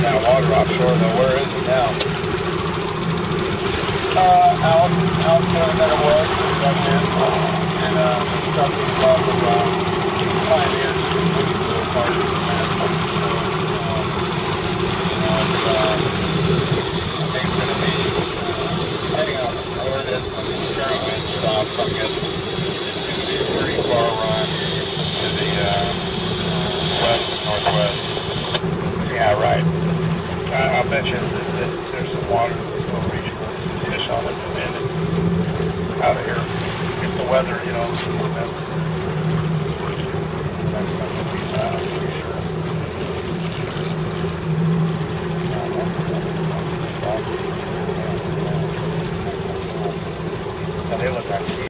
kind of water offshore, though. Where is it now? Out there that it was, right there. And something off of Pioneers, which is a part of the map. So, I think it's going to be heading out where it is. Currently it's south, so I guess it's going to be a pretty far run to the west and northwest. Yeah, right. I'll bet you that there's some water that's going to reach fish on it and out of here. If the weather,